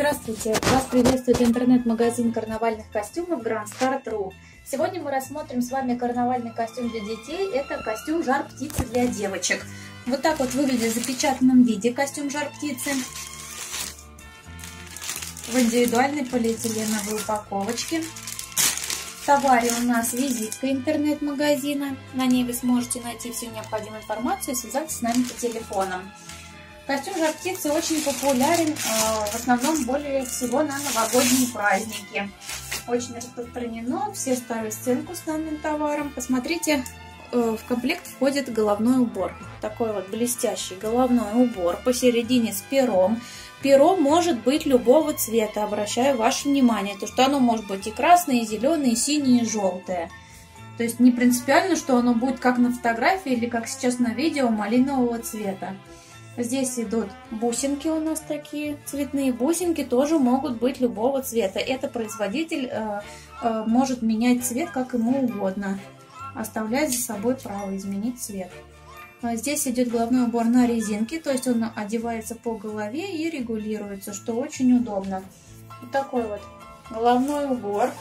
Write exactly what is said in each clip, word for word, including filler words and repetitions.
Здравствуйте! Вас приветствует интернет-магазин карнавальных костюмов Grand Star точка ру. Сегодня мы рассмотрим с вами карнавальный костюм для детей. Это костюм жар-птицы для девочек. Вот так вот выглядит в запечатанном виде костюм жар-птицы. В индивидуальной полиэтиленовой упаковочке. В товаре у нас визитка интернет-магазина. На ней вы сможете найти всю необходимую информацию и связаться с нами по телефонам. Костюм жар-птицы очень популярен, в основном более всего на новогодние праздники. Очень распространено, все ставят сценку с данным товаром. Посмотрите, в комплект входит головной убор. Такой вот блестящий головной убор посередине с пером. Перо может быть любого цвета, обращаю ваше внимание, то что оно может быть и красное, и зеленое, и синее, и желтое. То есть не принципиально, что оно будет как на фотографии или как сейчас на видео малинового цвета. Здесь идут бусинки у нас такие, цветные бусинки тоже могут быть любого цвета. Это производитель э, э, может менять цвет как ему угодно, оставлять за собой право изменить цвет. Здесь идет головной убор на резинке, то есть он одевается по голове и регулируется, что очень удобно. Вот такой вот головной убор.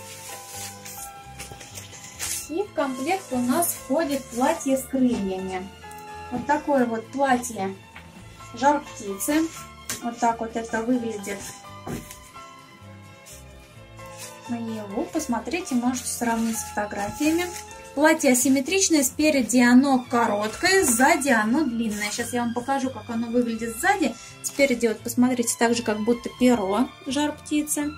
И в комплект у нас входит платье с крыльями. Вот такое вот платье жар-птицы. Вот так вот это выглядит наяву. Посмотрите, можете сравнить с фотографиями. Платье асимметричное, спереди оно короткое, сзади оно длинное. Сейчас я вам покажу, как оно выглядит сзади. Спереди вот посмотрите, так же как будто перо жар-птицы.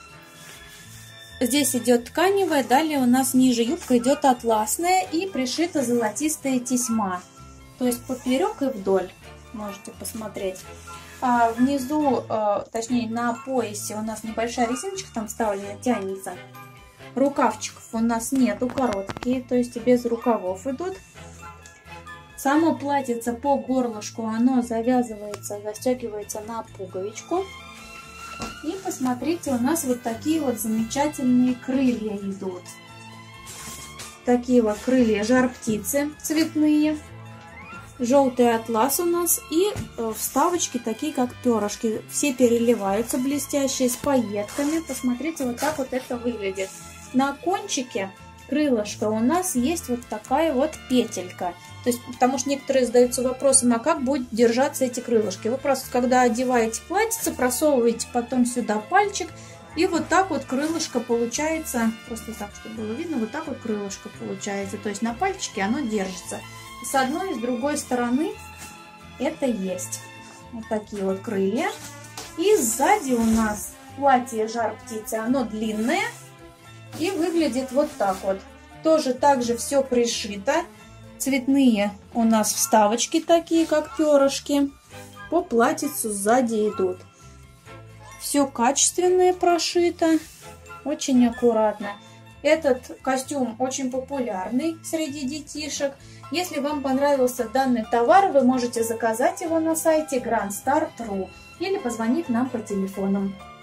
Здесь идет тканевая, далее у нас ниже юбка идет атласная и пришита золотистая тесьма. То есть поперек и вдоль, можете посмотреть. А внизу, точнее на поясе у нас небольшая резиночка там вставлена, тянется. Рукавчиков у нас нету, короткие, то есть без рукавов идут. Само платьице по горлышку, оно завязывается, застегивается на пуговичку. И посмотрите, у нас вот такие вот замечательные крылья идут. Такие вот крылья жар-птицы цветные. Желтый атлас у нас и вставочки такие как перышки. Все переливаются блестящие с пайетками. Посмотрите, вот так вот это выглядит. На кончике крылышка у нас есть вот такая вот петелька. То есть, потому что некоторые задаются вопросом, а как будет держаться эти крылышки. Вы просто, когда одеваете платьице, просовываете потом сюда пальчик. И вот так вот крылышко получается, просто так, чтобы было видно, вот так вот крылышко получается. То есть на пальчике оно держится. С одной и с другой стороны это есть. Вот такие вот крылья. И сзади у нас платье жар-птицы, оно длинное. И выглядит вот так вот. Тоже так же все пришито. Цветные у нас вставочки такие, как перышки. По платьицу сзади идут. Все качественное прошито. Очень аккуратно. Этот костюм очень популярный среди детишек. Если вам понравился данный товар, вы можете заказать его на сайте Grand Star точка ру или позвонить нам по телефонам.